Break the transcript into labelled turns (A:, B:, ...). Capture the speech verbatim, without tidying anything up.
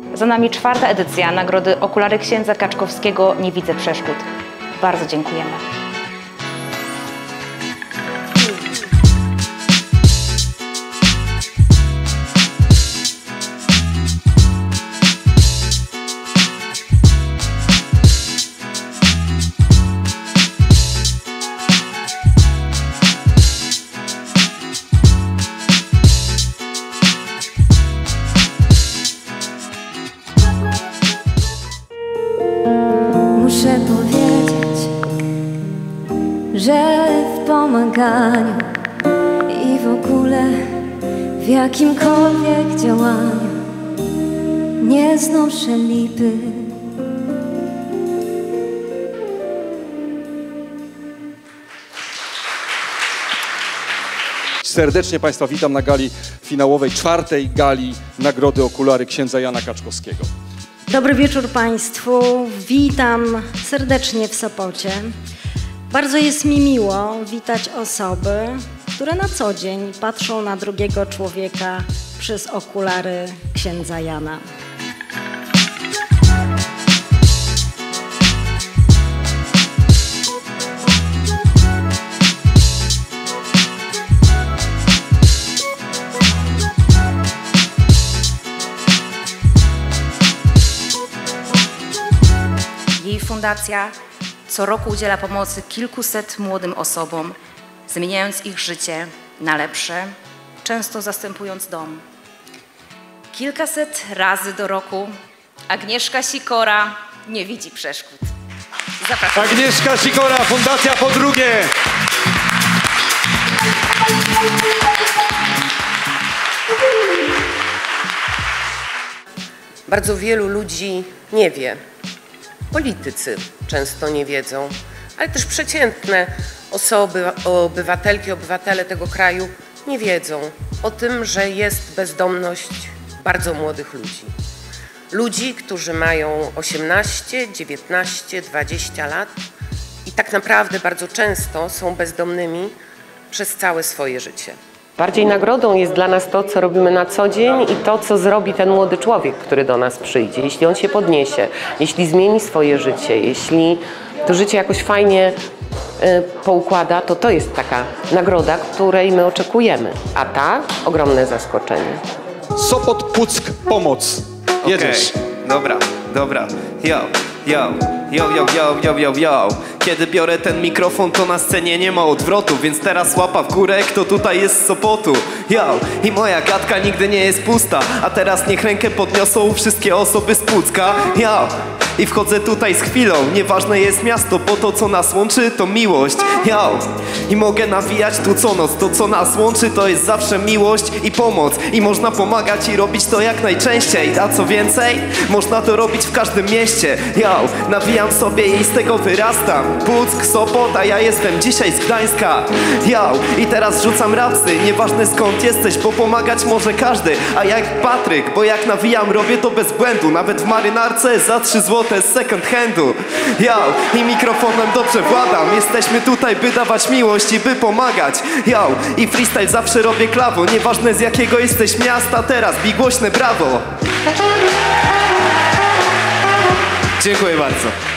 A: Za nami czwarta edycja Nagrody Okulary Księdza Kaczkowskiego Nie widzę przeszkód. Bardzo dziękujemy.
B: Muszę powiedzieć, że w pomaganiu i w ogóle w jakimkolwiek działaniu nie znoszę lipy.
C: Serdecznie Państwa witam na gali finałowej, czwartej gali Nagrody Okulary Księdza Jana Kaczkowskiego.
D: Dobry wieczór Państwu, witam serdecznie w Sopocie. Bardzo jest mi miło witać osoby, które na co dzień patrzą na drugiego człowieka przez okulary księdza Jana.
A: Jej fundacja co roku udziela pomocy kilkuset młodym osobom, zmieniając ich życie na lepsze, często zastępując dom. Kilkaset razy do roku Agnieszka Sikora nie widzi przeszkód. Zapraszam.
C: Agnieszka Sikora, Fundacja Po Drugie.
E: Bardzo wielu ludzi nie wie. Politycy często nie wiedzą, ale też przeciętne osoby, obywatelki, obywatele tego kraju nie wiedzą o tym, że jest bezdomność bardzo młodych ludzi. Ludzi, którzy mają osiemnaście, dziewiętnaście, dwadzieścia lat i tak naprawdę bardzo często są bezdomnymi przez całe swoje życie. Bardziej nagrodą jest dla nas to, co robimy na co dzień i to, co zrobi ten młody człowiek, który do nas przyjdzie. Jeśli on się podniesie, jeśli zmieni swoje życie, jeśli to życie jakoś fajnie y, poukłada, to to jest taka nagroda, której my oczekujemy. A ta ogromne zaskoczenie.
C: Sopot, Puck, pomoc. Jedziesz.
F: Okay. Dobra, dobra. Yo, yo, yo, yo, yo, yo, yo, yo. Kiedy biorę ten mikrofon, to na scenie nie ma odwrotu, więc teraz łapa w górę, kto tutaj jest z Sopotu. Yo, i moja gadka nigdy nie jest pusta, a teraz niech rękę podniosą wszystkie osoby z Pucka. Yo, i wchodzę tutaj z chwilą, nieważne jest miasto, bo to co nas łączy to miłość. Yo, i mogę nawijać tu co noc, to co nas łączy to jest zawsze miłość i pomoc. I można pomagać i robić to jak najczęściej, a co więcej, można to robić w każdym mieście. Yo, nawijam sobie i z tego wyrastam. Puck, Sopot, a ja jestem dzisiaj z Gdańska. Yo, i teraz rzucam rapsy, nieważne skąd jesteś, bo pomagać może każdy. A jak Patryk, bo jak nawijam robię to bez błędu, nawet w marynarce za trzy złote z second handu. Yo, i mikrofonem dobrze władam, jesteśmy tutaj by dawać miłość i by pomagać. Yo, i freestyle zawsze robię klawo, nieważne z jakiego jesteś miasta, teraz bij głośne brawo. Dziękuję bardzo.